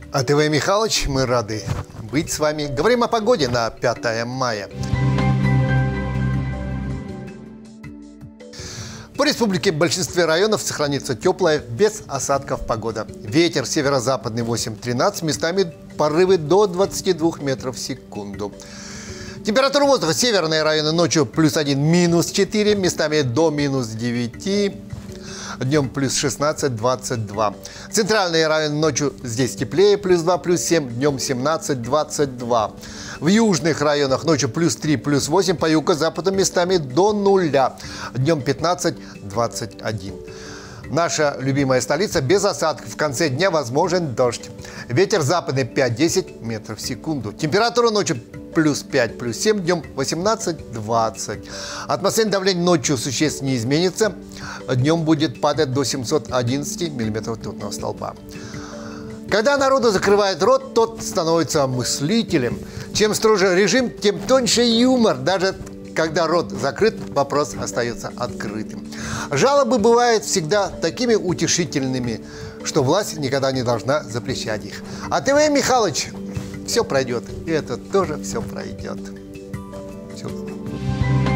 АТВ Михайлович, мы рады быть с вами. Говорим о погоде на 5 мая. По республике в большинстве районов сохранится теплая, без осадков погода. Ветер северо-западный 8-13, местами порывы до 22 метров в секунду. Температура воздуха: северные районы ночью +1, -4, местами до -9. Днем +16, 22. Центральные районы ночью здесь теплее, +2, +7, днем 17, 22. В южных районах ночью +3, +8, по юго-западу местами до 0, днем 15, 21. Наша любимая столица без осадков. В конце дня возможен дождь. Ветер западный 5-10 метров в секунду. Температура ночью +5, +7, днем 18, 20. Атмосферное давление ночью существенно не изменится. Днем будет падать до 711 миллиметров ртутного столба. Когда народу закрывает рот, тот становится мыслителем. Чем строже режим, тем тоньше юмор. Даже когда рот закрыт, вопрос остается открытым. Жалобы бывают всегда такими утешительными, что власть никогда не должна запрещать их. АТВ Михайлович, все пройдет. И это тоже все пройдет. Всего доброго.